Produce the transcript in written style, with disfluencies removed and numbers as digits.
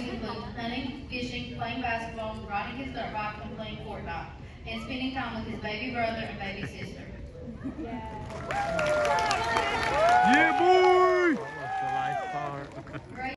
include hunting, fishing, playing basketball, riding his dirt bike, and playing Fortnite, and spending time with his baby brother and baby sister. Yeah, boy! That was the life part. Great